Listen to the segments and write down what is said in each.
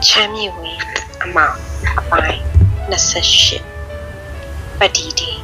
ချမ်းမြေဝင်အမောင်အပိုင်း28ပတ်တီတီ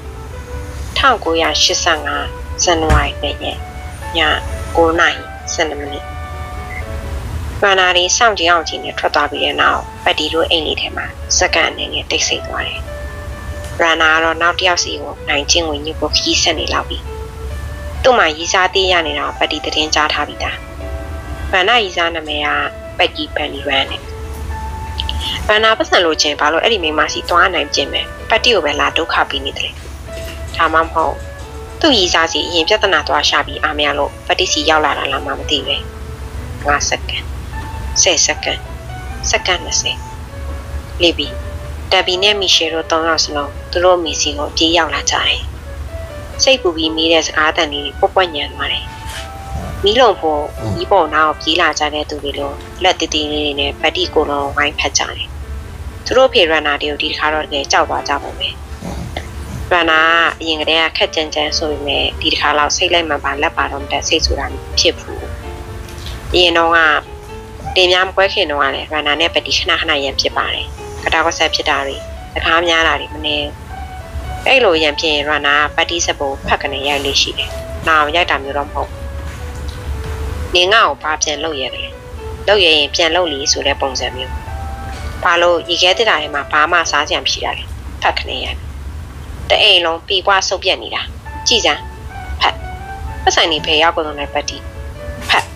1985ဇန်နဝါရီလရက်ည9:12မိနစ်ဗန္နာရီစောင့်ကြည့်အောင်ကြီးနဲ့ထွက်သွားပြီးတဲ့နောက်ပတ်တီတို့အိမ်လေးထဲမှာစက္ကန့်အနေနဲ့တိတ်ဆိတ်သွားတယ်ဗန္နာကတော့နောက်တစ်ယောက်စီကိုနိုင်ချင်းဝင်ညကိုခီးဆက်နေလောက်ပြီသူ့မှာရီစားသေးရနေတာပတ်တီသတင်းကြားထားပြီးသားဗန္နာရီစားနာမည်ကပတ်ကြီးပန်လီရန်နဲ့ဗန္နာပတ်စံလို့ချင်းဘာလို့အဲ့ဒီမိန်းမရှိသွားနိုင်ခြင်းပဲပတ်တီကိုပဲလာဒုက္ခပေးနေတယ်ဒါမှမဟုတ်သူ့ရီစားစီအရင်ပြဿနာသွားရှာပြီးအားမရလို့ပတ်တီစီရောက်လာတာလားမသိပဲ5စက္ကန့်10စက္ကန့်စက္ကန့်20လေပြီးတဘီနဲ့မီရှယ်တို့3ယောက်စလုံးသူတို့မိစီကိုပြေးရောက်လာကြတယ်စိတ်ပူပြီးမိတဲ့စကားတန်လေးပွက်ပွက်ညံသွားတယ်မီးလုံးဖို့မီးပေါ်နာကိုပြေးလာကြတဲ့သူတွေလိုလက်တီတီလေးတွေနဲ့ပတ်တီကိုလုံးဝိုင်းဖက်ကြတယ်သူတို့ဖေရန်နာတွေကိုဒီတစ်ခါတော့တကယ်ကြောက်သွားကြပါမယ်ရန်နာအရင်ကတည်းကခက်ကြမ်းကြမ်းဆိုပေမဲ့ဒီတစ်ခါတော့စိတ်လိုက်မှပါလက်ပါတော့မတက်စိတ်ဆိုတာဖြစ်ဘူးအရင်တော့ကတင်များမကွဲခင်တော့ကလည်းရန်နာနဲ့ပတ်တီခဏခဏရံဖြစ်ပါတယ်ကတာကဆက်ဖြစ်တာတွေစကားများတာတွေမနေအဲ့လိုရံဖြစ်ရင်ရန်နာပတ်တီစပိုဖက်ကနေရိုက်လို့ရှိတယ်နောက်ရိုက်တာမျိုးတော့မဟုတ်နေငါ့ကိုဘာပြန်လုပ်ရတယ်လုပ်ရရင်ပြန်လုပ်လီဆိုတဲ့ပုံစံမျိုးဘာလို့ရေခဲတက်တာထဲမှာဘာမှစားကြံမရှိတာလဲဖက်ခနေရတအိမ်လုံးပြီးပွားဆုပ်ပြက်နေတာကြည်စမ်းဖက်ပတ်ဆိုင်နေဖေရောက်ကုန်တဲ့ပတ်တီဖက်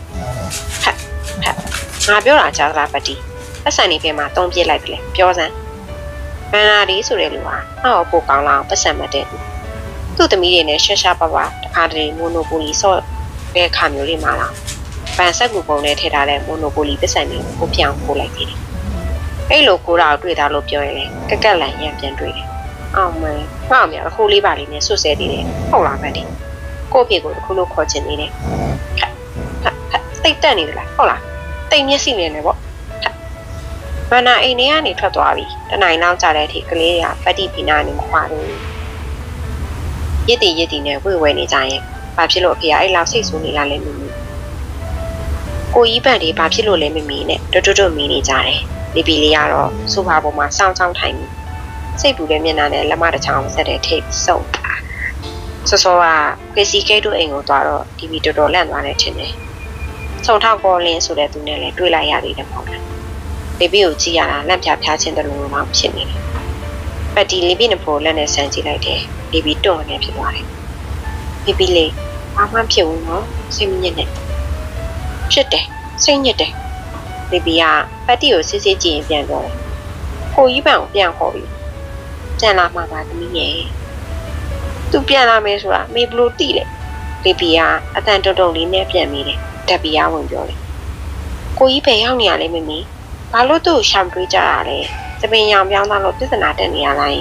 ငါပြောတာကြားလားပတ်တီပတ်ဆိုင်နေဖေမှာတုံးပြစ်လိုက်တယ်ပြောစမ်းဗန္နာဒီဆိုတဲ့လူဟာအော်ပိုကောင်းလာအောင်ပတ်စံမတဲ့သူ့သမီးတွေနဲ့ရှာရှာပါပါတခါတည်းမိုနိုပိုလီဆော့တဲ့ခါမျိုးတွေမှာလားပန်ဆက်ကူပုံနဲ့ထည့်ထားတဲ့မိုနိုပိုလီပတ်စံတွေကိုပြောင်းခိုးလိုက်သေးတယ်အဲ့လိုကိုတာကိုတွေ့တာလို့ပြောရင်လည်းကက်ကက်လန်ရံပြန်တွေ့တယ်အောင်မင်းဟောက်မြောက်ခိုးလေးပါလေးနဲ့ဆွတ်ဆဲသေးတယ်ဟုတ်လားပတ်တီကိုဖေကိုတခုလို့ခေါ်ချင်နေတယ်တိတ်တက်နေတယ်လားဟုတ်လားတိတ်မျက်စိနေတယ်ပေါ့ဗန္နာအိမ်ထဲကနေထွက်သွားပြီတနိုင်လောက်ကြာတဲ့အထိကလေးကပတ်တီဖီနာနေမှာပါလို့ရစ်တီနဲ့ဝေဝဲနေကြရင်ဘာဖြစ်လို့အဖေကအဲ့လောက်စိတ်ဆိုးနေလားလဲမသိဘူးကိုကြီးပန်လေးဘာဖြစ်လို့လဲမမီနဲ့တွတ်မီးနေကြတယ်လီပီလေးကတော့ဆိုဖာပေါ်မှာစောင်းထိုင်ပြီးစိတ်ပူတဲ့မျက်နှာနဲ့လက်မတစ်ချောင်းဆက်တဲ့ထိပ်စုံစောစောကကေစီကိတ်တို့အိမ်ကိုသွားတော့ဒီဗီတော်လန့်သွားတယ်ထင်တယ်ဆုံထောက်ကောလင်းဆိုတဲ့သူနဲ့လည်းတွေ့လိုက်ရသေးတယ်မဟုတ်လားလီပီကိုကြည့်ရတာလက်ဖြားချင်းတယ်လို့မှဖြစ်နေတယ်ပတ်တီလီပီနဖို့လက်နဲ့ဆန်းကြည့်လိုက်တယ်လီပီတွန့်နေဖြစ်သွားတယ်လီပီလေးဘာမှဖြစ်ဘူးနော်စိတ်မညစ်နဲ့ဖြစ်တယ်စိတ်ညစ်တယ်လီပီကပတ်တီကိုစစ်စစ်ကြည့်ရင်ပြန်ပြောတယ်ကိုကြီးပန်ကိုပြန်ခေါ်ပြီးပြန်လာမှာပါသမီးရဲ့သူပြန်လာမယ်ဆိုတာမေဘလို့တိလေလီပီကအတန်တုံလေးနဲ့ပြန်မိတယ်တက်ပီကဝင်ပြောတယ်ကိုကြီးပဲရောက်နေရလဲမမီဘာလို့သူ့ရှမ်တွေးကြတာလဲသပင်ရောင်ပြောင်းသွားလို့ပြဿနာတက်နေရလား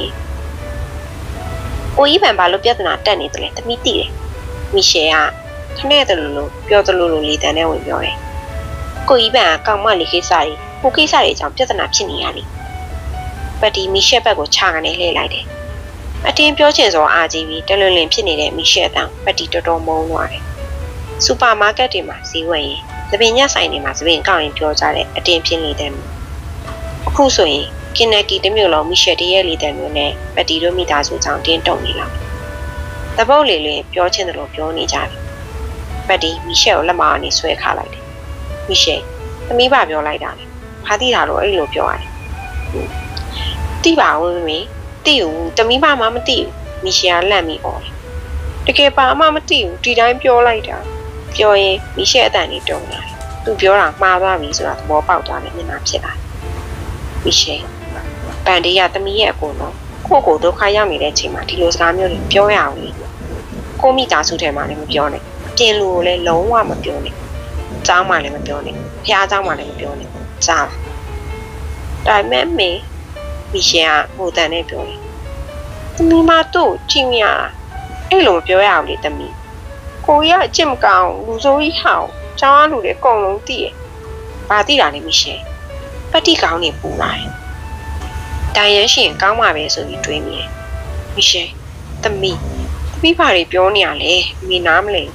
ကိုကြီးပန်ဘာလို့ပြဿနာတက်နေတယ်လဲသမီးတိတယ်မီရှယ်ကခနဲ့တလူလိုပြောတလူလိုလေးတန်းနဲ့ဝင်ပြောတယ်ကိုကြီးပန်ကကောင်မလေးကိစ္စကြီးကိုကိစ္စတွေအကြောင်းပြဿနာဖြစ်နေရလိပတ်တီမီရှယ်ဘက်ကိုချကနေလှည့်လိုက်တယ်အတင်းပြောချင်စောအားကြီးပြီးတလွင်လင်ဖြစ်နေတဲ့မီရှယ်တောင်ပတ်တီတော်တော်မုန်းသွားတယ်စူပါမားကတ်တွေမှာဈေးဝယ်ရင်သပင်ညက်ဆိုင်တွေမှာသပင်ကောက်ရင်ပြောကြတဲ့အတင်းဖြစ်နေတဲ့အခုဆိုရင်ကင်နက်ကီတမျိုးလုံးမီရှယ်တရဲ့လေးတဲ့မျိုးနဲ့ပတ်တီတို့မိသားစုကြောင့်တင်းတုံနေလောက်တပုတ်လေးလေးပြောချင်တယ်လို့ပြောနေကြတယ်ပတ်တီမီရှယ်ကိုလက်မကနေဆွဲခါလိုက်တယ်မီရှယ်သမီးပါပြောလိုက်တာလေဖားတိတာလို့အဲ့လိုပြောရတယ်တိပါဦးမင်းတိဦးသမီးပါမှမတိဘူးမီရှယ်ကလန့်ပြီးអော်တယ်တကယ်ပါမှမတိဘူးဒီတိုင်းပြောလိုက်တာပြောရင်မီရှယ်အတန်လေးတုံလာတယ်သူပြောတာမှားသွားပြီဆိုတာသဘောပေါက်သွားတယ်မျက်နှာဖြစ်လာမီရှယ်ပန်တေးကသမီးရဲ့အကုန်လုံးကိုဒုက္ခရောက်နေတဲ့အချိန်မှာဒီလိုစကားမျိုးတွေပြောရအောင်လေကိုမိသားစုထဲမှာလည်းမပြောနဲ့အပြင်လူကိုလည်းလုံးဝမပြောနဲ့ကျောင်းမှလည်းမပြောနဲ့ဖះကျောင်းမှလည်းမပြောနဲ့ကြားဒါပေမဲ့မီရှယ်ကဟိုတန်နဲ့ပြောတယ်သမီးမတို့ကြည့်မရအဲ့လိုမပြောရအောင်လေသမီးကိုကြီးကအချစ်မကောင်းလူဆိုးကြီးဟောင်းကျောင်းလူတွေအကုန်လုံးသိတယ်ဘာသိတာလဲမီရှယ်ပတ်တိကောင်းနေပူလာတယ်တိုင်ရရှင်ကောင်းမှာပဲဆိုပြီးတွေးမိတယ်မီရှယ်သမီးဘာတွေပြောနေရလဲမိနားမလဲ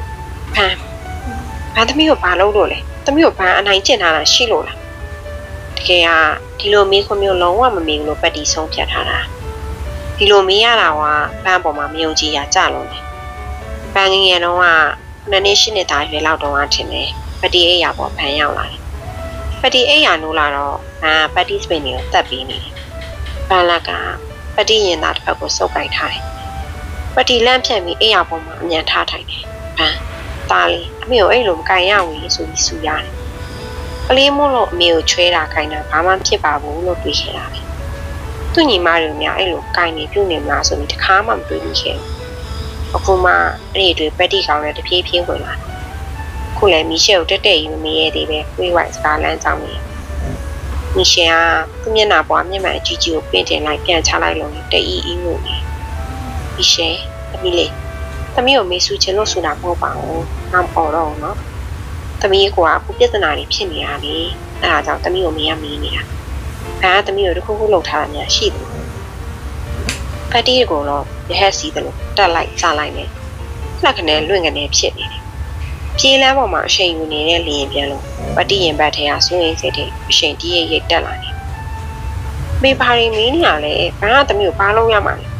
ဘာသမီးကိုဘာလုပ်လို့လဲသမီးကိုဘာအနိုင်ကျင့်ထားတာရှိလို့လားတတကယ်ကဒီလိုမေးခွန်းမျိုးလုံးဝမမေးဘူးလို့ပတ်တီဆုံးဖြတ်ထားတာဒီလိုမေးရတာကပန်းပေါ်မှာမယုံကြည်ရကြလုံးတယ်ပန်းငယ်ငယ်တော့က9နှစ်10နှစ်သားရွယ်လောက်တော့ထင်တယ်ပတ်တီအိယာပေါ်ဖန်ရောက်လာတယ်ပတ်တီအိယာနိုးလာတော့ပတ်တီစပိန်ကိုတက်ပြီးနေတယ်ပန်းလက်ကပတ်တီရင်သားတစ်ဖက်ကိုစုပ်ကိုက်ထားတယ်ပတ်တီလန့်ဖြတ်ပြီးအိယာပေါ်မှာအမြန်ထားထိုင်တယ်ပန်းသားလေးအမေကိုအဲ့လိုမကင်ရဘူးဆိုပြီးဆူရတယ်ကလေးမို့လို့အမေကိုချွဲတာခိုင်းတာဘာမှဖြစ်ပါဘူးလို့တွေးခဲ့တာပဲသူ့ညီမတွေများအဲ့လိုကိုင်နေပြုတ်နေမလားဆိုပြီးတခါမှမတွေးမိခဲ့ဘူးအခုမှအဲ့ဒီတွေပက်တီကောင်နဲ့တဖြည်းဖြည်းဝင်လာခုလည်းမီရှယ်ကိုတက်တက်ယူနေရသေးပဲဝေးဝိုက်စကားလမ်းကြောင်းနေမီရှယ်ကသူ့မျက်နှာပေါ်မျက်မှန်အကြီးကြီးကိုပင့်တင်လိုက်ပြန်ချလိုက်လို့တအီးအီးလို့နေမီရှယ်သမီးလေးသမီးကိုမေးဆူချင်လို့ဆိုတာမဟုတ်ပါဘူးနောက်ပေါ်တော့နော်သမီးကအခုပြဿနာတွေဖြစ်နေရပြီအဲ့ဒါကြောင့်သမီးကိုမေးရမေးနေတာသမီးကိုတစ်ခုခုလုပ်ထားတာများရှိတယ်ပက်တီကိုတော့ရဟက်စီးတယ်လို့တက်လိုက်စားလိုက်နေလက်ကနေလွင့်ကနေဖြစ်နေတယ်ပြေးလမ်းပေါ်မှာအရှိန်ယူနေတဲ့လျင်ပြန်လို့ပက်တီရင်ဘတ်ထဲကစိုးရိမ်စိတ်တွေအရှိန်တီးရိတ်တက်လာတယ်မေးပါရီမင်းညာလေဘာကသမီးကိုဘာလုပ်ရမှာလဲ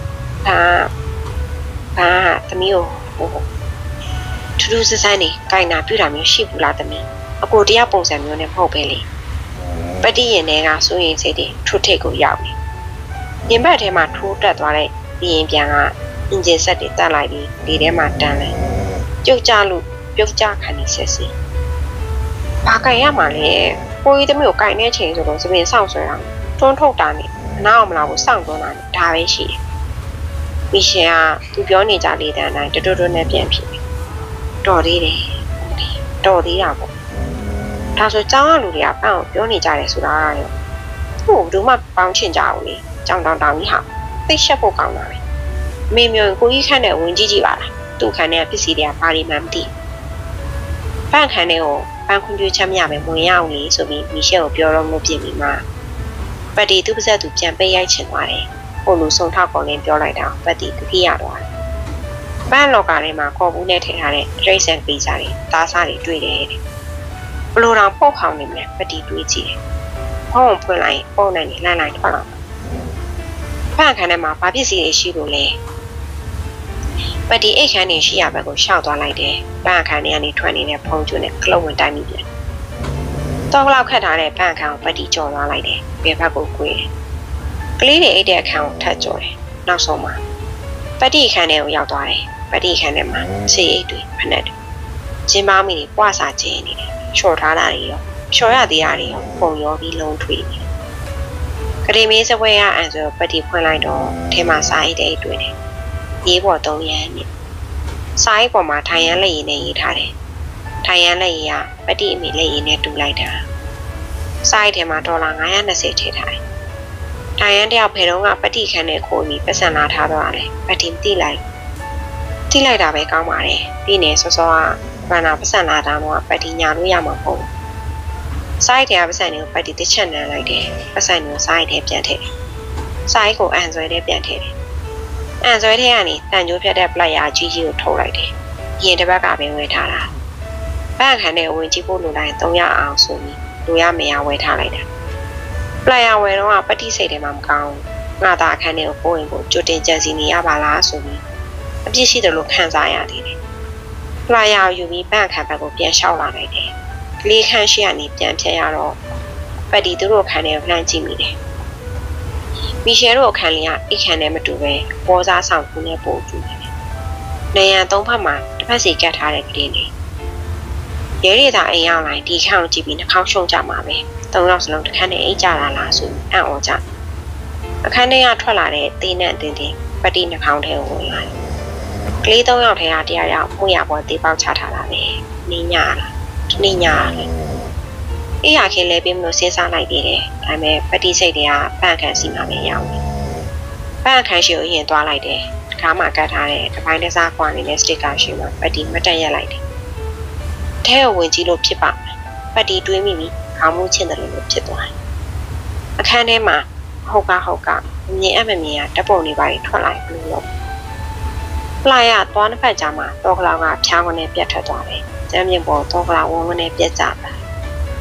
သမီးကိုထူးထူးဆန်းဆန်းနေကြိုင်နာပြတာမျိုးရှိဘူးလားသမီးအကိုတရားပုံစံမျိုးနဲ့မဟုတ်ပဲလေပက်တီရင်တွေကစိုးရိမ်စိတ်တွေထွတ်ထိပ်ကိုရောက်နေရင်ဘတ်ထဲမှာထိုးတက်သွားတဲ့ရင်ပြန်ကအင်ဂျင်ဆက်တွေတက်လိုက်ပြီးဒီထဲမှာတန်းလိုက်ကြုတ်ကြလို့ပြုတ်ကြခံနေဆက်စီဘာကြိုင်ရမှာလဲကိုကြီးသမီးကိုကြိုင်တဲ့ချိန်ဆိုတော့သပင်ဆောက်ဆွဲအောင်တွန်းထုတ်တာနဲ့အနားအောင်မလားကိုစောင့်တွန်းတာနဲ့ဒါပဲရှိတယ်မီရှယ်ကသူပြောနေကြလေတဲ့အတိုင်းတွတ်တွတ်နဲ့ပြန်ဖြစ်တော်သေးတယ်တော်သေးတာပေါ့ဒါဆိုကျောင်းကလူတွေကပန်းကိုပြောနေကြတယ်ဆိုတာရောသူ့ကိုဘယ်သူမှပေါင်းချင်ကြဘူးလေကြောင်တောင်ကြီးဟာသိရှက်ဖို့ကောင်းတာပဲမေမျိုးကိုကြီးခန့်တဲ့ဝင်ကြည့်ကြည့်ပါလားသူ့ခန့်တဲ့ပစ္စည်းတွေကဘာတွေမှမသိပန်းခန့်တဲ့ကိုပန်းခွန်ပြချမ်းမရပဲဝင်ရအောင်လေဆိုပြီးမီရှယ်ကိုပြောတော့လို့ပြင်ပြီးမှပတ်တီသူ့ပါဇက်သူပြန်ပေးရိုက်ချင်သွားတယ်ဟိုလူဆုံးထောက်ကောင်နဲ့ပြောလိုက်တာပတ်တီသူကြီးရသွားတယ်ပန်းလော်ကာထဲမှာခေါ်ဘူးနဲ့ထည့်ထားတဲ့ဒရိတ်ဆန်ပေးစားတွေသားစားတွေတွေ့တယ်ဘလိုတောင်ပုတ်ခေါင်နေမြပတ်တီတွေးကြည့်တယ်ဟောင်းဖွင့်လိုက်ပုံနဲ့လှမ်းလိုက်ထွက်လာဖန်ခန်းထဲမှာဘာပစ္စည်းတွေရှိလို့လဲပတ်တီအိတ်ခန်းနေရှိရဘက်ကိုရှောက်သွားလိုက်တယ်ဖန်ခန်းထဲကနေထွက်နေတဲ့ဖုံးကျွန်းနဲ့ကလုံးဝင်တိုင်းမိပြန်တော့လောက်ခတ်ထားတဲ့ဖန်ခန်းကိုပတ်တီကြော်သွားလိုက်တယ်ဘယ်ဘက်ကိုကွေးတယ်ကလေးတွေအိတ်တဲ့အခန်းကိုထပ်ကြော်တယ်နောက်ဆုံးမှာပတ်တီခန်းထဲကိုရောက်သွားတယ်ပတ်တီခန်းထဲမှာဆေးအိတ်တွေဖက်နဲ့ကျင်းပါမိတွေပွားစာကျင်းနေတယ်ချော်ထားတာတွေရောချော်ရသေးတာတွေရောပုံရောပြီးလုံးထွေးနေတယ်ကလေးမေးစပွဲရအန်ဆိုပတ်တီဖွင့်လိုက်တော့ထဲမှာစာအိတ်တွေတွေ့တယ်ရေးပေါ်3ရန်နဲ့စာအိတ်ပေါ်မှာထိုင်ရန်လက်ရည်နဲ့ရေးထားတယ်ထိုင်ရန်လက်ရည်ကပတ်တီအမေလက်ရည်နဲ့တူလိုက်တာစာအိတ်ထဲမှာ$920ထည့်ထားတယ်ထိုင်ရန်တယောက်ဖယ်တော့ကပတ်တီခန်းနဲ့ခိုးပြီးပတ်စံလာထားတော့တယ်ပတ်တီမသိလိုက်တာပဲကောင်းပါတယ်ပြီးနေစောစောကဘာနာပတ်စံလာတာတော့ပတ်တီညာလို့ရမှာပေါ့စာအိတ်ထဲကပတ်စံတွေကိုပတ်တီတစ်ချက်နမ်းလိုက်တယ်ပတ်စံတွေကိုစာအိတ်ထဲပြန်ထည့်စာအိတ်ကိုအန်ဆွဲထဲပြန်ထည့်တယ်အန်ဆွဲထဲကနေတန်ကြိုးဖြတ်တဲ့ပလိုက်ယာကြီးကြီးကိုထုတ်လိုက်တယ်ရင်တစ်ဘက်ကပဲဝယ်ထားတာဘက်ခန်းထဲဝင်ကြည့်ဖို့လိုတိုင်း300အောင်ဆိုပြီးလိုရမရဝယ်ထားလိုက်တာပလိုက်ယာဝယ်တော့ပတ်တီစိတ်ထဲမှာမကောင်းငါသားအခန်းထဲကိုပို့ရင်ကိုကြိုတင်ကြံစီနေရပါလားဆိုပြီးအပြစ်ရှိတယ်လို့ခံစားရသေးတယ်ပလိုက်ယာယူပြီးဘက်ခန်းဘက်ကိုပြန်လျှောက်လာလိုက်တယ်ကလေးခန်းရှိကနေပြန်ဖြတ်ရတော့ပတ်တီသူတို့ခန်းထဲကိုလှမ်းကြည့်မိတယ်မီရှယ်တို့အခန်းလေးကအိတ်ခန်းနဲ့မတူပဲပေါ်စားဆောင်ကူနဲ့ပို့တူတယ်နေရန်3ဖက်မှာတစ်ဖက်စီကတ်ထားတဲ့ကလေးလေးရဲရီသာအိမ်ရောက်လိုက်ဒီခန်းကိုကြည့်ပြီးနှာခေါင်းရှုံကြမှာပဲ3ယောက်စလုံးတစ်ခန်းနဲ့အိတ်ကြတာလားဆိုအံ့ဩကြအခန်းထဲကထွက်လာတဲ့သေးနဲ့တင်းတင်းပတ်တီနှာခေါင်းထဲကိုဝင်လာတယ်ကလေး3ယောက်ထဲကတယောက်မှုရပေါ်သေးပေါက်ချထားတာပဲနေညလားနေညလားအေးရခင်လဲပြီးမလို့စဉ်းစားလိုက်သေးတယ်ဒါပေမဲ့ပတ်တီစိတ်တွေကပန့်ခန်းစီမှာပဲရောက်တယ်ပန့်ခန်းရှိကိုရင်သွားလိုက်တယ်ခါမှကတ်ထားတဲ့တစ်ပိုင်းတစ်စားခွာနေတဲ့စတစ်ကာရှိမှာပတ်တီမတက်ရက်လိုက်တယ်ထဲကိုဝင်ကြည့်လို့ဖြစ်ပါပတ်တီတွေးမိပြီးခေါင်းမူးချင်တယ်လို့ဖြစ်သွားတယ်အခန်းထဲမှာဟုတ်ကမြင်အပ်မမြင်ရဓာတ်ပုံတွေပါထွက်လာလို့လို့ပလိုက်ရသွားတစ်ဖက်ကြားမှာတောကလောင်ကဖြားကနေပြတ်ထွက်သွားတယ်ကျမ်းမြင့်ပေါ်တောကလောင်ဝန်းနဲ့ပြတ်ကြတာ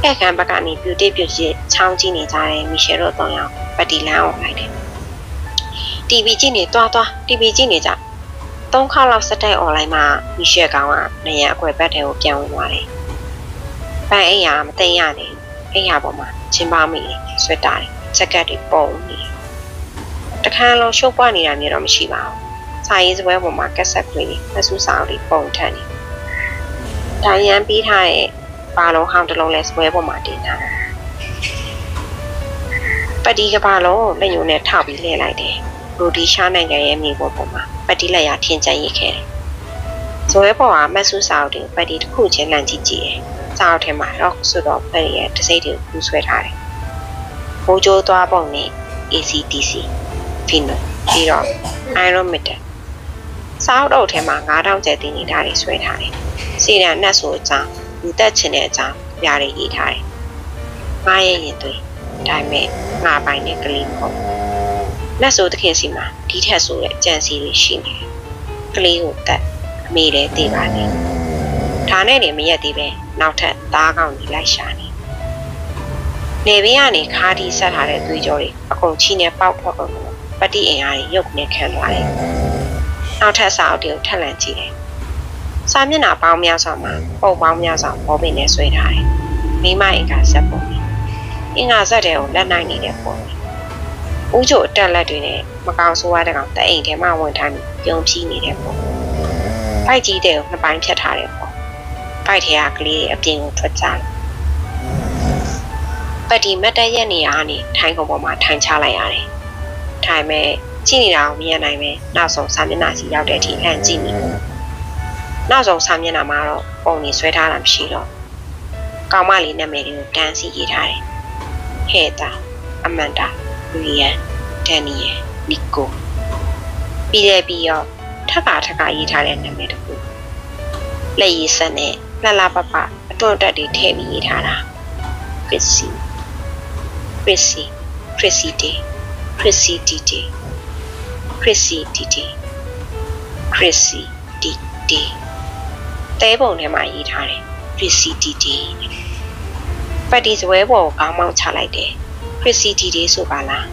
အဲ့ခံဘက်ကနေပြူတိပြူချစ်ချောင်းကြည့်နေကြတယ်မီရှယ်တို့တော့ရောက်ပတီလန်းအောင်လိုက်တယ် TV ကြည့်နေတွား TV ကြည့်နေကြ3ခါလောက်စတိုက်အွန်လိုင်းမှာမီရှယ်ကောင်ကနေရအကွယ်ဘက်ထဲကိုပြန်ဝင်သွားတယ်ပန်းအိမ်ရမသိရသေးအိမ်ရပေါ်မှာချင်းပါမိဆွတ်တာတယ်ဂျက်ကက်တွေပုံနေတခါလုံးရှုပ်ပွားနေတာမျိုးတော့မရှိပါဘူးစာရေးစပွဲပေါ်မှာကက်ဆက်ကလေးမဆူစာအုပ်တွေပုံထန်နေဒိုင်ယန်ပြီးထားတဲ့ပါလုံးဟောင်းတစ်လုံးလဲစပွဲပေါ်မှာတင်ထားတယ်ပတီကပါလုံးလက်ညှိုးနဲ့ထောက်ပြီးလဲလိုက်တယ်ရိုဒီရှားနိုင်ငံရဲ့မြေပေါ်မှာပတီလက်ရထင်ကျန်ရိတ်ခဲ့တယ်စပွဲပေါ်ကမဆူစာအုပ်တွေပတီတစ်ခုချင်းလန့်ကြည့်ကြည့်တယ်စာအုပ်ထဲမှာတော့ဆိုတော့ပတီရဲ့တစိမ့်တွေပူဆွဲထားတယ်ဘိုးကျိုးသွားပုံနဲ့ ACDC ဖင်နိုပြီးတော့ Iron Maiden စာအုပ်အုပ်ထဲမှာ9000ကျပ်တင်နေတာတွေဆွဲထားတယ်စီရန်နတ်ဆိုအကြောင်းလူသက်ချင်တဲ့အကြောင်းပြားတွေရေးထားတယ်ငါရဲ့ရင်သွေးဒါပေမဲ့ငါပိုင်တဲ့ကလေးမဟုတ်နတ်ဆိုသခင်စီမှာဒီထက်ဆိုတဲ့ကြံစီတွေရှိနေတယ်ကလေးကိုတက်အမေလည်းသိပါနေဒါနဲ့နေမရက်သေးပဲနောက်ထပ်သားကောင်းကြီးလိုက်ရှာနေနေဘေးကနေခါးတီးဆက်ထားတဲ့သွေးကြောတွေအကုန်ချီနဲ့ပေါက်ထွက်ကုန်လို့ပတိအင်အားတွေရုပ်နဲ့ခံသွားတယ်နောက်ထပ်စာအုပ်တွေကိုထပ်လန့်ကြည့်တယ်စာမျက်နှာပေါင်းများစွာမှာပုံပေါင်းများစွာပေါ်ပင်နဲ့ဆွဲထားတယ်မိမအင်္ဂါဆက်ပုံအင်္ဂါဆက်တွေကိုလက်နိုင်နေတဲ့ပုံဦးချိုအတက်လက်တွေနဲ့မကောင်ဆိုးရတဲ့ကောင်တအိမ်ထဲမှာဝင်ထားပြီးပြုံးဖြီးနေတဲ့ပုံဖိုက်ကြီးတဲ့ကိုနှစ်ပိုင်းဖြတ်ထားတဲ့ပုံဖိုက်ထဲကကလေးတွေအပြင်ကိုထွက်ကြတယ်ပတိမတ်တရက်နေရာကနေထိုင်ကုန်ပေါ်မှာထိုင်ချလိုက်ရတယ်ထိုင်မဲ့ကြည့်နေတာကိုမြင်နိုင်မယ်နောက်ဆုံးစာမျက်နှာစီရောက်တဲ့အထိလှမ်းကြည့်မိနောက်ဆုံးစာမျက်နှာမှာတော့ပုံနေဆွဲထားတာမရှိတော့ကောင်မလေးနာမည်တွေကိုတန်းစီရေးထားတယ်ဟဲတာအမန်ဒါလူလီယန်ဒန်နီယယ်နီကိုပြီးတော့ထက်ကရေးထားတဲ့နာမည်တခုလက်ရည်ဆက်နဲ့လှလှပပအတွန့်တက်တွေထည့်ပြီးရေးထားတာChrissy Day တဲပုံထဲမှာရေးထားတယ် Chrissy Day ပတ်တီစပွဲပေါ်ကိုကောင်းမောင်းချလိုက်တယ် Chrissy Day ဆိုပါလား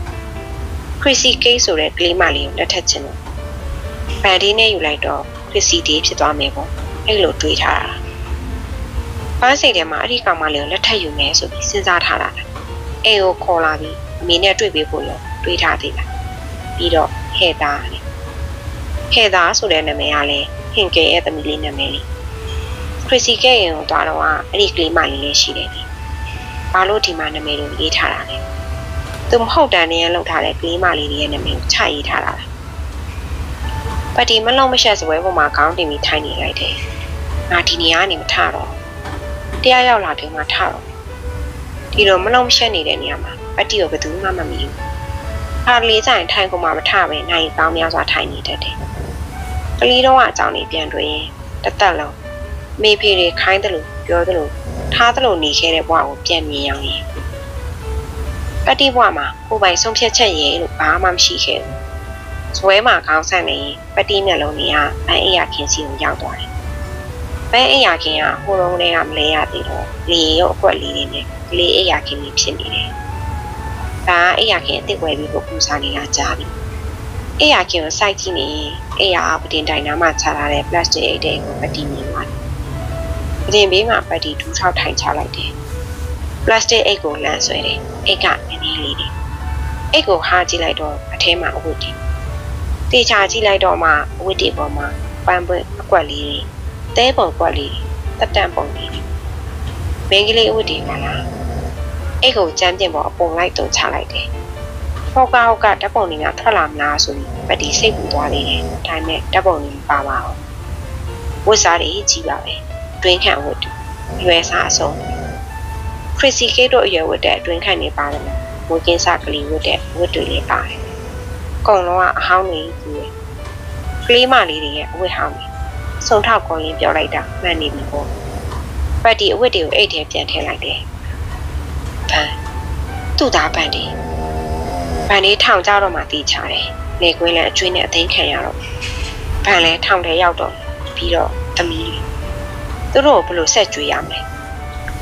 Chrissy Cake ဆိုတဲ့ကလေးမလေးကိုလက်ထက်ချင်လို့ဗန်ဒီနဲ့ယူလိုက်တော့ Chrissy Day ဖြစ်သွားမယ်ပေါ့အဲ့လိုတွေးထားတာပန်းစိတ်ထဲမှာအဲ့ဒီကောင်မလေးကိုလက်ထက်ယူမယ်ဆိုပြီးစဉ်းစားထားတာအိမ်ကိုခေါ်လာပြီးအမေနဲ့တွေ့ပေးဖို့လို့တွေးထားသေးလားပြီးတော့ဟဲတာဆိုတဲ့နာမည်ကလည်းဟင်ကဲရဲ့သမီးလေးနာမည်လေးခရစ်စီကဲရင်ကိုသွားတော့အဲ့ဒီကလေးမလေးလေးရှိတယ်ဘာလို့ဒီမှာနာမည်ကိုရေးထားတာလဲသူမဟုတ်တန်နဲ့လောက်ထားတဲ့ကလေးမလေးရဲ့နာမည်ကိုချရေးထားတာလားပတိမလုံးမရှက်စပွဲပေါ်မှာခေါင်းတင်ပြီးထိုင်နေလိုက်တယ်ငါဒီနေရာကနေမထတော့တရားရောက်လာတယ်မှထတော့ဒီတော့မလုံးမရှက်နေတဲ့နေရာမှာပတိကိုဘယ်သူမှမမီဘူးခါလေးဆိုင်ထိုင်ကုန်မှမထပဲနိုင်ပေါင်းများစွာထိုင်နေတတ်တယ်ကလေးတော့အကြောင်းလေးပြန်တွေးရင်တသက်လုံးမေဖေတွေခိုင်းတယ်လို့ပြောတယ်လို့ထားတယ်လို့နေခဲ့တဲ့ဘဝကိုပြန်မြင်ရအောင်ရင်ပတိဘဝမှာကိုပိုင်ဆုံးဖြတ်ချက်ရဲ့လို့ဘာမှမရှိခဲ့ဘူးဇွဲမှာခေါင်းဆန့်နေရင်ပတိမျက်လုံးတွေကဘန်းအိယာခင်စီကိုရောက်သွားတယ်ဘန်းအိယာခင်ကဟိုတုန်းကမလဲရသေးတော့လေရုပ်အကွက်လေးတွေနဲ့ကလေးအိယာခင်ကြီးဖြစ်နေတယ်ဒါအိယာခင်အစ်စ်ဝယ်ပြီးကိုပူစားနေတာကြားပြီအိယာခင်ကိုစိုက်ကြည့်နေရင်အိယာပတင်တိုင်နားမှာချထားတဲ့ပလတ်စတစ်အိတ်တွေကိုပတိမြင်သွားတယ်ပတင်ဘေးမှာပတိဒူးထောက်ထိုင်ချလိုက်တယ်ပလတ်စတစ်အိတ်ကိုလမ်းဆွဲတယ်အိတ်ကနည်းနည်းလေးတယ်အိတ်ကိုဟာကြည့်လိုက်တော့အထဲမှာအဝတ်တွေတေချာကြည့်လိုက်တော့မှအဝတ်တွေပေါ်မှာပန်းပွင့်အကွက်လေးတွေတဲပုံကွက်လေးတက်တန့်ပုံလေးမင်းကလေးအဝတ်တွေကလားအိတ်ကိုကြမ်းပြင်ပေါ်အပုံလိုက်တုံချလိုက်တယ်ဟုတ်ကဓာတ်ပုံတွေကထွက်လာမလားဆိုပြီးပတိစိတ်ပူသွားသေးတယ်ဒါပေမဲ့ဓာတ်ပုံတွေမပါပါဘူးဝတ်စားတွေကြီးပါပဲတွင်းခန့်ဝတ်ရွယ်စားအစုံခရစ်စီကေတို့အရွယ်ဝတ်တဲ့တွင်းခန့်နေပါတယ်မွေးကင်းစားကလေးဝတ်တဲ့ဝတ်တွေလည်းပါတယ်အကုန်လုံးကအဟောင်းတွေကြီးတယ်ကလေးမလေးတွေရဲ့အဝတ်ဟောင်းတွေစုံထောက်ကောင်းရင်းပြောလိုက်တာမှန်နေပြီပေါ့ပတ်တီအဝတ်တွေကိုအိတ်ထဲပြန်ထည့်လိုက်တယ်ဗန်သူ့သားဗန်လေးထောင်ကြတော့မှတီးချတယ်လေကွင်းလည်းအကျွေးနဲ့အသိမ်းခံရတော့ဗန်လည်းထောင်ထဲရောက်တော့ပြီးတော့သမီးသူတို့ဘယ်လိုဆက်ကြွေးရမလဲ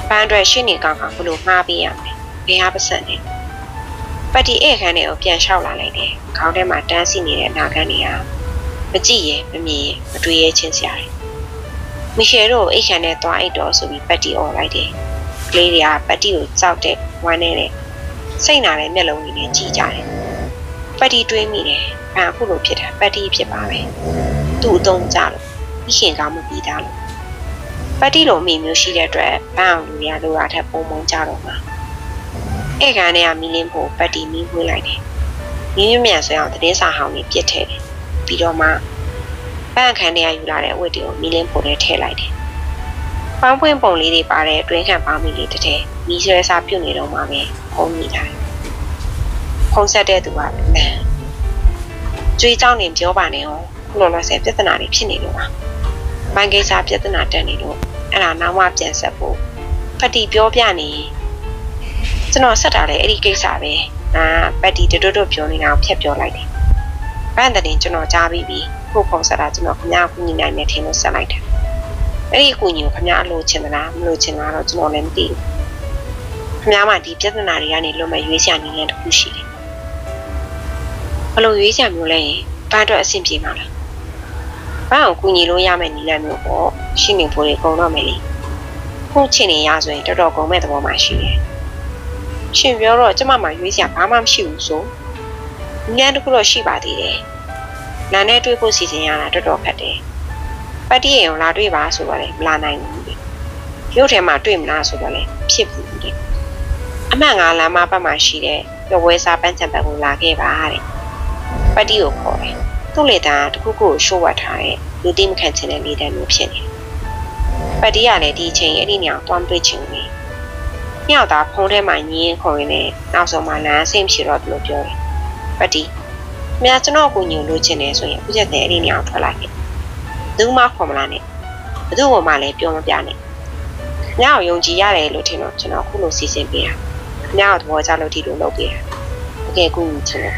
ပန်းအတွက်ရှင်းနေကောင်းဘလို့မှားပေးရမယ်ဘယ်ဟာပတ်စံလဲပတ်တီဧကန်တွေကိုပြန်လျှောက်လာလိုက်တယ်ခေါင်းထဲမှာတန်းစီနေတဲ့နာခန်းတွေကမကြည့်ရဲ့မမြင်ရဲ့မတွေးရဲ့ချင်းစရာတွေမီရှယ်တို့အိတ်ခမ်းနဲ့သွားအိတ်တော်ဆိုပြီးပတ်တီអော်လိုက်တယ်ကလေးတွေကပတ်တီကိုကြောက်တဲ့ဝမ်းနေတဲ့စိတ်နာတဲ့မျက်လုံးတွေနဲ့ကြည့်ကြတယ်ပတ်တီတွေးမိတယ်ဘာအခုလိုဖြစ်တာပတ်တီဖြစ်ပါပဲသူ့အုံကြလို့မိခင်ကောင်းမပြီးသားလို့ပတ်တီလိုမိမျိုးရှိတဲ့အတွက်ဘန်းအောင်လူရလိုရထက်ပုံမုံကြတော့မှာဧကန်နဲ့မီလင်းဖို့ပတ်တီမီးဝေးလိုက်တယ်မီးမြမြန်ဆွဲအောင်တင်းစာဟောင်းကြီးပြစ်ထည့်တယ်ပြီးတော့မှပန်းခန်းထဲကယူလာတဲ့အဝတ်တွေကိုမီလင်းဖို့ထဲထည့်လိုက်တယ်ပန်းပွင့်ပုံလေးတွေပါတဲ့အတွင်းခံပေါင်းမီလေးတစ်ထည်မီးဆွဲစားပြုတ်နေတော့မှပဲဖုံးမိတာဖုံးဆက်တဲ့သူကကျွေးကြောင်းနေပြောပါနဲ့ဟောခုလောလောဆယ်ပြဿနာတွေဖြစ်နေလို့ပါဘန်ကိစ္စပြဿနာတက်နေလို့အဲ့ဒါနောက်မှပြန်ဆက်ဖို့ဖတ်တီပြောပြနေကျွန်တော်ဆက်တာလေအဲ့ဒီကိစ္စပဲပတ်တီတွတ်ပြောနေတာကိုဖျက်ပြောလိုက်တယ်ဘန်တဲ့ကျွန်တော်ကြားပြီးပြီခုဖုန်းဆက်တာကျွန်တော်ခင်ဗျားကူညီနိုင်မယ်ထင်လို့ဆက်လိုက်တယ်အဲ့ဒီကူညီကိုခင်ဗျားအလိုချင်သလားမလိုချင်လားတော့ကျွန်တော်လည်းမသိဘူးခင်ဗျားမှဒီပြဿနာတွေကနေလွတ်မဲ့ရွေးချယ်နည်းလမ်းတစ်ခုရှိတယ်ဘလို့ရွေးချယ်မျိုးလဲဘန်အတွက်အဆင်ပြေမှာလားဘာအောင်ကူညီလို့ရမယ်နည်းလမ်းမျိုးပေါ့ရှင်းနေဖို့လေကုန်တော့မယ်လေခုချင်းနေရဆိုရင်တော်တော်ကုန်မဲ့သဘောမှရှိတယ်ရှင်ပြောတော့ကျမမှရွေးစရာဘာမှမရှိဘူးဆိုနည်းနည်းတခုတော့ရှိပါသေးတယ်နာနဲ့တွေ့ဖို့စီစဉ်ရတာတော်တော်ခက်တယ်ပတ်တီရင်လာတွေ့ပါဆိုတော့လေမလာနိုင်ဘူးရုပ်ထဲမှာတွေ့မလားဆိုတော့လေဖြစ်ဘူးတဲ့အမှန်ကလမ်းမဘက်မှာရှိတဲ့ပျော်ပွဲစားပန်းချံဘက်ကိုလာခဲ့ပါတဲ့ပတ်တီကိုခေါ်တယ်သူ့လေတန်းတခုခုရှိုးဝတ်ထားတဲ့လူသိမခံချင်တဲ့လေတန်းမျိုးဖြစ်နေပတ်တီကလည်းဒီအချိန်အဲ့ဒီညောင်တွမ်းတွေ့ချင်နေညောင်သားဖုံးထဲမှာညင်းခေါ်ရင်းနဲ့နောက်ဆုံးမှလမ်းစိတ်မရှိတော့ဘူးလို့ပြောတယ်ပတ်တီမြတ်ကျွန်တော်ကိုညိုလို့ချင်တယ်ဆိုရင်အခုချက်တည်းအဲ့ဒီညောင်ထွက်လာခဲ့ဘယ်သူမှခေါ်မလာနဲ့ဘယ်သူမှလည်းပြောမပြနဲ့ညောင်ယုံကြည်ရတယ်လို့ထင်တော့ကျွန်တော်ခုလိုစီစဉ်ပေးတာညောင်သဘောကျလို့ဒီလိုလုပ်ပေးတာတကယ်ကိုညိုချင်တယ်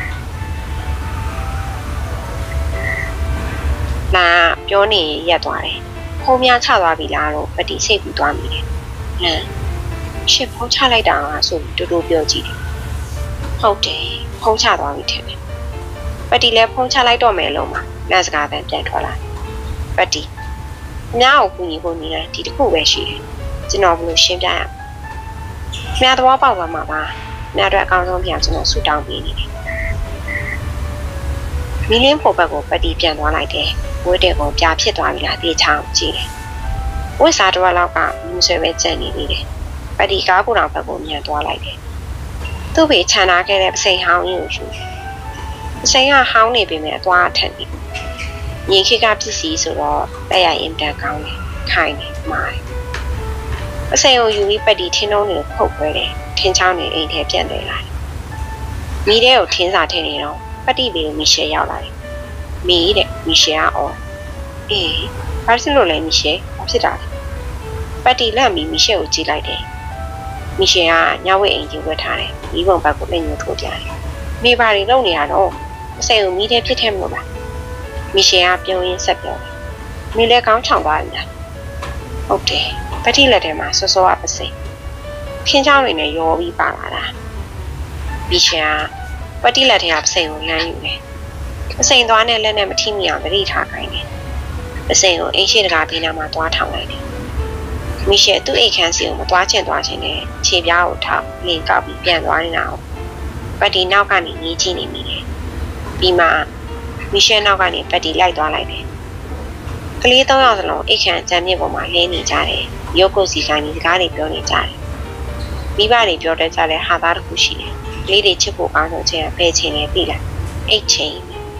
လာပြောနေရက်သွားတယ်ဖုံးများချသွားပြီလားတော့ပတိစိတ်ပြီးသွားမိတယ်ဟမ်ရှစ်ဖုံးချလိုက်တာဆိုတူတူပြောကြည့်တယ်ဟုတ်တယ်ဖုံးချသွားပြီထင်တယ်ပတိလည်းဖုံးချလိုက်တော့မယ်လို့မှလက်စကားတန်ပြန်ထွက်လာပတိမြားကိုကူညီဖို့နေတယ်ဒီတစ်ခုပဲရှိတယ်ကျွန်တော်ဘလို့ရှင်းပြရအောင်မြားတော့ပေါက်သွားမှာပါမြားတော့အကောင်းဆုံးပြန်ကျွန်တော်ဆူတောင်းပေးနေတယ်မီလင်းဖို့ဘက်ကိုပတိပြန်သွားလိုက်တယ်ဝတ်တဲ့ကောင်ပြဖြစ်သွားပြီလားတေချောင်းကြည့်တယ်ဝတ်စားတော့လောက်ကမြူဆွဲပဲကြံနေနေတယ်ပတိကားကိုတော့ဘက်ကိုမြန်သွားလိုက်တယ်သူ့ဘေးခြံထားခဲ့တဲ့ပစိန်ဟောင်းကြီးကိုယူပစိန်ကဟောင်းနေပြီမဲ့အသွားအထက်နေညင်ခိကပစ္စည်းဆိုတော့လက်ရရင်တန်ကောင်းတယ်ခိုင်နေမာတယ်ပစိန်ကိုယူပြီးပတိထင်းလုံးတွေကိုဖုတ်ခွဲတယ်ထင်းချောင်းနေအိမ်ထဲပြန်တယ်လာတယ်မိတဲ့ကိုထင်းစာထင်းနေတော့ပတိလေးကိုမီရှယ်ရောက်လာတယ်မီတဲ့မီရှယ်ကအော်အေးဘာလို့လဲမီရှယ်ဘာဖြစ်တာလဲပတ်တီလက်မီရှယ်ကိုကြည့်လိုက်တယ်မီရှယ်ကညဝိတ်အိမ်ကြီးဝတ်ထားတယ်မိဘဘက်ကိုလက်ညှိုးထိုးပြတယ်မိဘတွေလုံနေရတော့အစိမ်ကိုမီးထဲဖြစ်ထဲမလို့ပါမီရှယ်ကပြုံးရင်းဆက်ပြောတယ်မီလက်ကောင်းချောင်သွားပြီလားဟုတ်တယ်ပတ်တီလက်ထဲမှာစောစောကပစိမ်ခင်းချောင်းတွေနဲ့ရောပြီးပါလာတာမီရှယ်ကပတ်တီလက်ထဲကပစိမ်ကိုလမ်းယူတယ်အစိမ်သွားနဲ့လက်နဲ့မထိမိအောင်တတိထားခိုင်းတယ်အစိမ်ကိုအိမ်ရှိတကားဘေးနားမှာသွားထောင်လိုက်တယ်မီရှယ်သူ့အိမ်ခန်းစီကိုမသွားချင်နဲ့ခြေပြားကိုထောက်လင်ကောက်ပြီးပြန်သွားနေတာကိုပတ်တီနောက်ကနေငေးကြည့်နေမိတယ်ပြီးမှမီရှယ်နောက်ကနေပတ်တီလိုက်သွားလိုက်တယ်ကလေး၃ယောက်စလုံးအိမ်ခန်းကြမ်းမြစ်ပေါ်မှာလဲနေကြတယ်ရုပ်ကိုစီခိုင်းပြီးစကားတွေပြောနေကြတယ်မိဘတွေပြောတတ်ကြတဲ့ဟာသားတစ်ခုရှိတယ်ကလေးတွေချစ်ဖို့ကောင်းဆုံးချင်းပဲချင်းနဲ့ပြီလားအိတ်ချင်း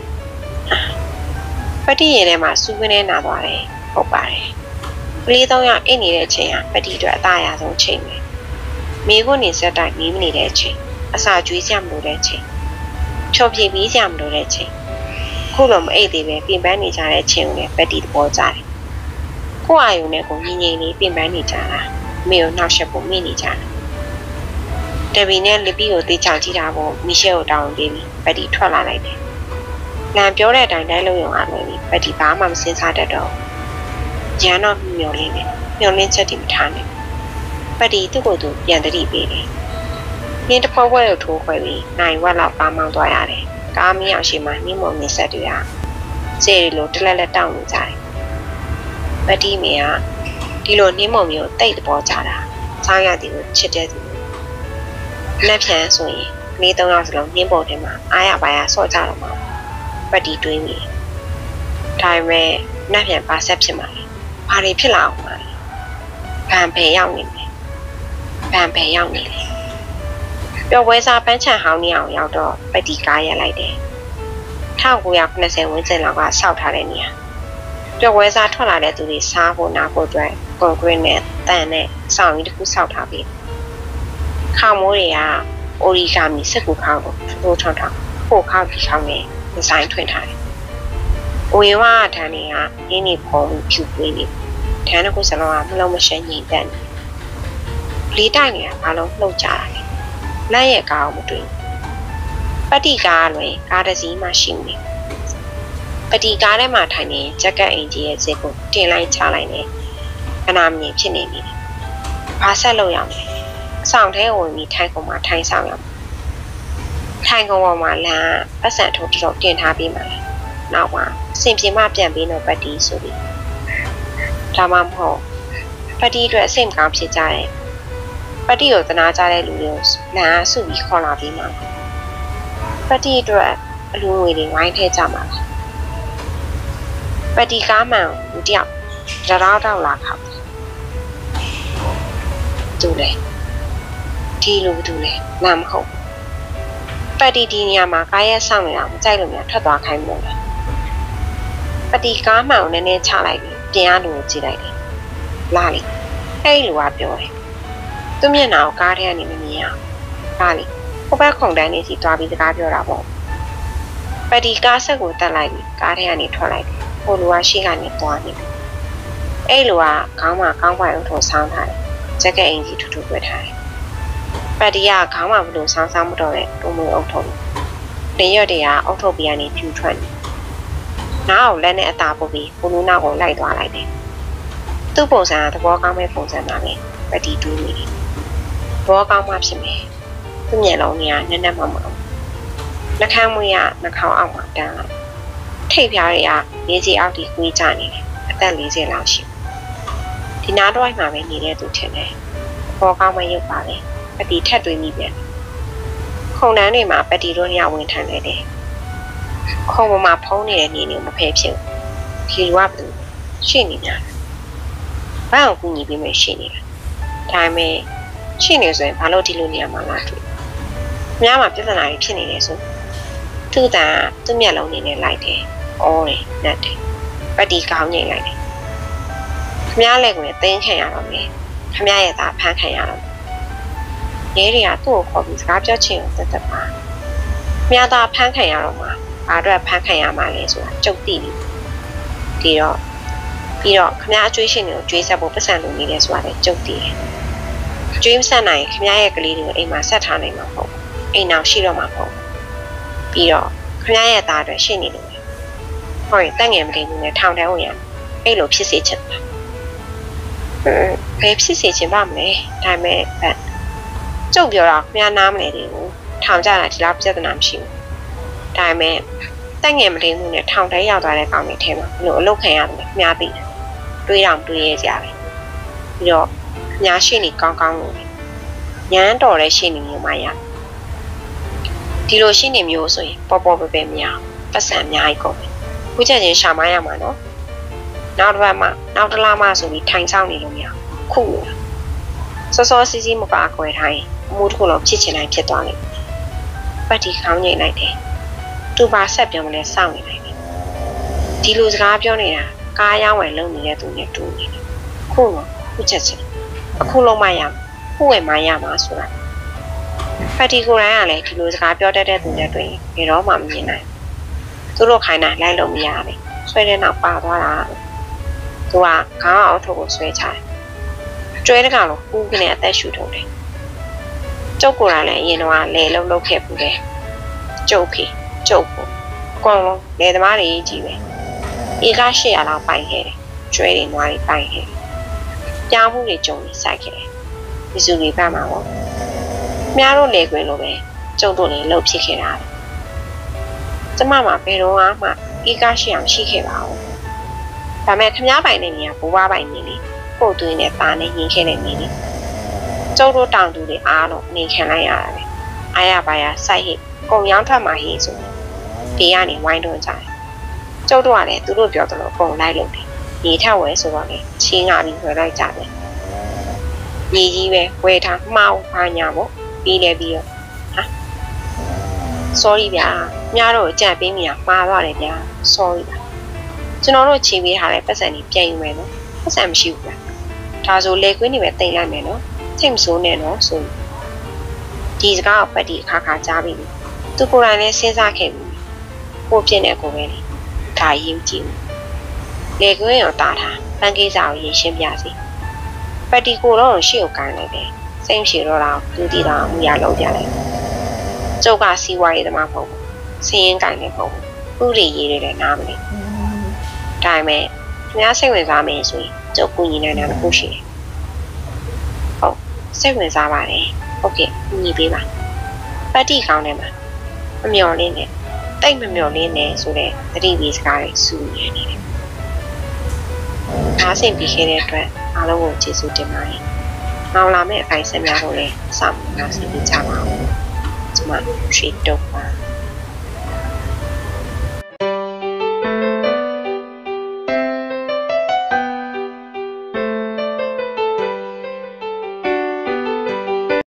ပတိရင်ထဲမှာစူးပင်းနေနာသွားတယ်ဟုတ်ပါတယ်ကလေး၃ယောက်အိတ်နေတဲ့အချိန်ကပတိအတွက်အသားအရဆုံးချိန်ပဲမိခုနေစက်တိုင်းမီးမနေတဲ့အချိန်အစာကျွေးစရာမလိုတဲ့အချိန်ဖြောပြပြီးစရာမလိုတဲ့အချိန်ခုလိုမအိတ်သေးပဲပြင်ပန်းနေကြတဲ့ချိန်ကိုလည်းပတိသဘောကျတယ်ကိုယ့်အာယုံနဲ့ကိုငြိမ်ငြိမ်လေးပြင်ပန်းနေကြတာမိကိုနှောက်ယှက်ဖို့မိနေကြတယ်တပီနဲ့လပီကိုတေးချောင်ကြည့်တာပေါ့မီရှယ်ကိုတောင်းပေးပြီးပတိထွက်လာလိုက်တယ်လမ်းပြောတဲ့အတိုင်းတိုင်းလုံးရုံအားလုံးပြီးပတိဘာမှမစင်စားတတ်တော့ရန်တော့မျောလင်းနေမျောလင်းချက်တည်မထားနဲ့ပတ်တီသူ့ကိုယ်သူပြန်တတိပေးတယ်နင်းတစ်ဖွဲဖွဲကိုထိုးခွဲပြီးနိုင်ဝက်လောက်ကားမောင်းသွားရတယ်ကားမင်းအောင်ရှိမှနှင်းမုံမြင့်ဆက်တွေကစေရီလိုတလက်လက်တောင်းနေကြတယ်ပတ်တီမေကဒီလိုနှင်းမုံမျိုးတိတ်တဘောကြတာဆောင်းရသည်ကိုချစ်တဲ့သူလက်ဖြန်ဆိုရင်လေး၃ယောက်စလုံးနှင်းပုံထဲမှာအားရပါရဆော့ကြတော့မှာပတ်တီတွေးမိဒါပေမဲ့လက်ဖြန်ပါဆက်ဖြစ်မှာလေဘာတွေဖြစ်လာအောင်မှာလဲဗန်ဖယ်ရောက်နေတယ်ဗန်ဖယ်ရောက်နေတယ်ပျော်ပွဲစားပန်းချန်ဟောင်းနေအောင်ရောက်တော့ပတ်တီကားရက်လိုက်တယ်1990ဝန်းကျင်လောက်ကစောက်ထားတဲ့နေရာပျော်ပွဲစားထွက်လာတဲ့သူတွေစားဖို့နားဖို့အတွက်ကွန်ကရစ်နဲ့တန်နဲ့စောင်းကြီးတစ်ခုစောက်ထားပြီးခေါမိုးတွေကအိုရီဂါမီစက်ကူခေါင်းကိုထိုးထောင်းထောင်းပို့ခေါင်းပြီးခေါင်းနဲ့ဒီဇိုင်းထွင်ထားတယ်။ဝေဝါးထန်းတွေကရင်းနေဖုံးဖြူပွေးနေထန်းတစ်ခုစလုံးကမလုံးမရှမ်းငြိမ်သက်နေလေးတိုက်နေတာဘာလို့လှုပ်ကြတာလဲ။လက်ရဲ့ကားကိုမတွေ့ဘူး။ပတိကားလွင်ကားတစ်စီးမှရှိနေပတိကားထဲမှာထိုင်နေဂျက်ကက်အင်ဂျီရဲ့ဇက်ကိုတင်လိုက်ချလိုက်နေခဏမြင်ဖြစ်နေပြီ။ဘာဆက်လို့ရမလဲ။ဆောင်ထဲဝင်ပြီးထိုင်ကုန်မှာထိုင်ဆောင်ရမယ်။ထိုင်ကုန်ပေါ်မှာလမ်းပတ်စံထိုးတော့တင်ထားပြီးမှလည်းနောက်မှာအဆင်ပြေမှပြန်ပြီးတော့ပတ်တီးဆိုပြီးဒါမှမဟုတ်ပတ်တီးအတွက်အဆင်ကောင်းဖြစ်ကြတယ်။ပတ်တီးကိုသနာကြတဲ့လူတွေကိုလမ်းအဆုပြီးခေါ်လာပြီးမှပတ်တီးအတွက်အလူငွေတွေဝိုင်းထည့်ကြမှာလား။ပတ်တီးကားမှန်ကိုတယောက်တော့လာခေါက်သူလေဒီလိုသူလေနားမဟုတ်ပတ်တီဒီနေရာမှာကားရဲဆောင်နေတာမကြိုက်လို့များထွက်သွားခိုင်းလို့လေပတ်တီကားမှန်ကိုနည်းနည်းချလိုက်ပြီးပြင်ရလို့ကြည့်လိုက်တယ်လာလေအဲ့လိုကပြောတယ်သူမျက်နှာကိုကားထဲကနေမမြင်အောင်လာလေဟိုဘက်ခုံတန်းနေစီသွားပြီးစကားပြောတာပေါ့ပတ်တီကားဆက်ကိုတက်လိုက်ပြီးကားထဲကနေထွက်လိုက်တယ်ဟိုလူကရှေ့ကနေသွားနေတယ်အဲ့လိုကခေါင်းမှာကောင်းပိုင်အုပ်ထုံဆောင်းထားတယ်ဂျက်ကက်အင်ကြီးထူထူတွေ့ထားတယ်ပတ်တီကခေါင်းမှာဘလို့ဆောင်းဆောင်းမတော်တဲ့တုံးမွေးအုပ်ထုံလင်းရွက်တွေကအုပ်ထုပ်ပြကနေဖြူထွက်နေနောက်လက်နဲ့အသာပုတ်ပြီးဘလူးနောက်ကိုလိုက်သွားလိုက်တယ်သူ့ပုံစံကသဘောကောင်းမဲ့ပုံစံပါပဲပတ်တီတူးနေတယ်သဘောကောင်းမှဖြစ်မယ်သူ့မျက်လုံးကနက်နက်မမအောင်နှာခမ်းမွေးကနှာခေါင်းအောက်မှာတန်းလိုက်ထိပ်ဖြားတွေကလေးစီအောက်ထိကွေးကြနေတယ်အသက်40လောက်ရှိဒီနားတော့မှပဲနေတဲ့သူထင်တယ်ဘောကောင်းမရုပ်ပါပဲပတ်တီထက်တွေးမိပြန်ခုံတန်းတွေမှာပတ်တီတို့ညဝင်ထန်နေတယ်ခုံပေါ်မှာဖုံးနေတဲ့နေနေမဖယ်ဖြစ်ဘူးဒီလိုကဘယ်လိုရှင်းနေကြလဲဘာအောင်ကူညီပေးမယ်ရှင်းနေတာဒါပေမဲ့ရှင်းနေဆိုရင်ဘာလို့ဒီလိုနေရာမှာလာတွေ့များမှာပြဿနာတွေဖြစ်နေတယ်ဆိုသူ့တန်သူ့မျက်လုံးနေနဲ့လိုက်တယ်အော်တယ်နတ်တယ်ပတ်တီကောင်းငိမ့်လိုက်တယ်ခမည်းလည်းကိုလည်းတင်းခံရတော့မယ်ခမည်းရဲ့သားဖမ်းခံရတော့ရဲတွေကသူ့ကိုခေါ်ပြီးစကားပြောချင်အောင်တက်တက်ပါခမည်းသားဖမ်းခံရတော့မှာဘာအတွက်ဖမ်းခံရမှာလဲဆိုတာကြုတ်တိပြီပြီးတော့ခမည်းအကျွေးရှင်တွေကိုကျွေးဆက်ဖို့ပတ်စံလိုနေတယ်ဆိုတာလည်းကြုတ်တိတယ်ကျွေးမဆက်နိုင်ခမည်းရဲ့ကလေးတွေကိုအိမ်မှာဆက်ထားနိုင်မှာမဟုတ်အိမ်အောင်ရှိတော့မှာမဟုတ်ပြီးတော့ခမည်းရဲ့သားအတွက်ရှင်းနေလို့ဟောရင်တက်ငယ်မကိန်းဘူးနဲ့ထောင်ထဲဝင်ရအဲ့လိုဖြစ်စေချင်တာဘယ်ဖြစ်စေချင်ပါမလဲဒါပေမဲ့ကျုပ်ပြောတာခမည်းနားမလဲသေးဘူးထောင်ကြတာဒီလောက်ပြဿနာမရှိဘူးဒါပေမဲ့တက်ငယ်မကိန်းဘူးနဲ့ထောင်ထဲရောက်သွားတဲ့ကောင်တွေထဲမှာဘလို့အလုပ်ခံရတယ်ခမည်းသိတယ်တွေးတော့တွေးရကြပဲပြီးတော့ညာရှင်းနေကောင်းကောင်းလို့ညမ်းတော်တဲ့ရှင်းနေမျိုးမှရဒီလိုရှင်းနေမျိုးဆိုရင်ပေါ်ပေါ်ပဲပဲမရပတ်စံအများကြီးကုန်တယ်ခုချက်ချင်းရှာမရမှာနော်နောက်တစ်ပတ်မှနောက်တစ်လမှဆိုပြီးထိုင်ဆောင်နေလို့မရခုစောစောစီးစီးမပါခွဲထိုင်အမှုတစ်ခုလုံးဖြစ်ချင်တိုင်းဖြစ်သွားလိမ့်ပတ်တီခေါင်းငိမ့်လိုက်တယ်သူပါဆက်ပြောမလဲစောင့်နေလိုက်တယ်ဒီလိုစကားပြောနေတာကားရောင်းဝယ်လုပ်နေတဲ့သူနဲ့တူနေတယ်ခုချက်ချင်းအခုလုံးမရခုဝယ်မရမှာဆိုတာပတ်တီကိုယ်တိုင်ကလည်းဒီလိုစကားပြောတတ်တဲ့သူနဲ့တွေ့ရင်ဘယ်တော့မှမမြင်နိုင်သူတို့ခိုင်းတာလိုက်လို့မရဘူးဆွဲတဲ့နောက်ပါသွားတာသူကခေါင်းအောင်ထုတ်ကိုဆွဲချတယ်ကျွဲတကောင်လို့ကူးကနေအသက်ရှူထုတ်တယ်ကျုပ်ကိုယ်တိုင်လည်းအရင်တော့လေလုံးခဲ့ဘူးလေကျုပ်ဖို့အကုန်လုံးလေသမားတွေကြီးပဲဧက800လောက်ပိုင်ခဲ့တယ်ကျွဲတွေနွားတွေပိုင်ခဲ့တယ်ပြောင်းမှုတွေကြုံနေစိုက်ခဲ့တယ်ဒီစုတွေပတ်မှာပေါ့မြားတို့လေခွင်လိုပဲကျုပ်တို့လည်းလှုပ်ဖြစ်ခဲ့တာကျမမှာဘယ်တော့မှအေးကားရှိအောင်ရှိခဲ့ပါဘူးဒါမဲ့ခမားပိုင်တဲ့နေရာဘိုးဘွားပိုင်နေလေပို့သွင်းနဲ့ပါနဲ့ရင်ခဲတဲ့နေလေကျုပ်တို့တောင်သူတွေအားတော့နေခံလိုက်ရတာပဲအားရပါရစိုက်ဟိကုံရောင်းထွက်မှာဟိဆိုဘေးကနေဝိုင်းတွန်းကြတယ်ကျုပ်တို့ကလည်းသူတို့ပြောသလိုပုံလိုက်လို့တယ်ညီထဝဲဆိုတော့လေချင်းငါပြီးဝယ်လိုက်ကြတယ်ညီကြီးပဲဝယ်ထားမှားဘာညာပေါ့ပြီးလဲပြီးတော့ဟာ sorry ဗျာမြားတော့အကြံပေးမိတာမှားသွားတယ်ဗျာ sorry ပါကျွန်တော်တို့ချိန်ပေးထားတဲ့ပတ်စံကြီးပြန်ယူမယ်နော်ပတ်စံမရှိဘူးဗျာဒါဆိုလေကွင်းတွေပဲတင်လိုက်မယ်နော်စိတ်မဆိုးနဲ့နော်ဆိုဒီစကားကိုပတ်တီအခါခါကြားပြီးသူကိုယ်တိုင်လည်းစဉ်းစားခဲ့ပြီကိုပြင်းတဲ့ကိုပဲလေဒါရင်ကြည့်လေကွင်းရောတားထားပန်းကိစ္စကိုရင်ရှင်းပြစီပတ်တီကိုတော့ရှေ့ကိုကန်လိုက်တယ်စိတ်မရှိတော့တော့သူတီတော့အမှုရလုံးပြလိုက်ကျုပ်ကစီဝါရေးသမားမဟုတ်ဘူးစင်းရင်ကန်လည်းမဟုတ်ဘူးဥရိရေးတွေလည်းနားမလဲဒါပေမဲ့ခင်ဗျားစိတ်ဝင်စားမယ်ဆိုရင်ကျုပ်ကူညီနိုင်တာတစ်ခုရှိတယ်ဟုတ်စိတ်ဝင်စားပါတယ်ဟုတ်ကဲ့ညီပေးပါပတ်တီကောင်းတယ်မှာမမျော်လင်းနဲ့တိတ်မမျော်လင်းနဲ့ဆိုတဲ့သတိပေးစကားတွေစူနေတယ်အားစင်ပြီးခဲ့တဲ့အတွက်အားလုံးကိုကျေးဇူးတင်ပါတယ်နောက်လာမယ့်အပိုင်းဆက်များကိုလည်းစောင့်မျှော်ကြပါဦးကျွန်မရွှေတုပ်ပါ